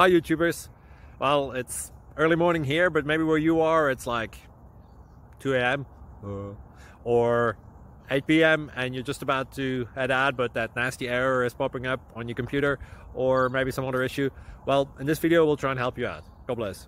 Hi YouTubers. Well, it's early morning here, but maybe where you are it's like 2 a.m. or 8 p.m. and you're just about to head out, but that nasty error is popping up on your computer, or maybe some other issue. Well, in this video we'll try and help you out. God bless.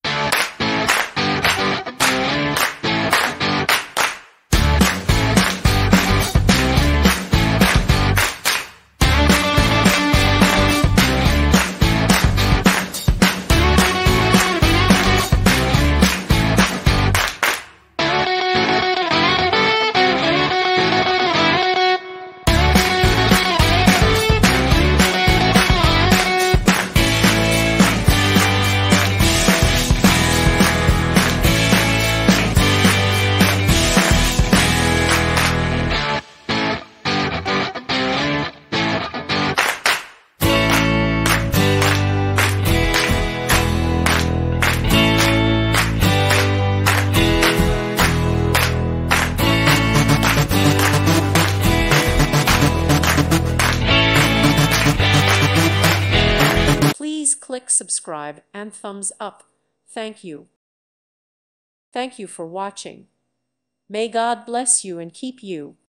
Please click subscribe and thumbs up. Thank you. Thank you for watching. May God bless you and keep you.